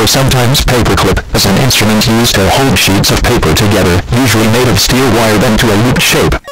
or sometimes paperclip, is an instrument used to hold sheets of paper together, usually made of steel wire bent to a looped shape.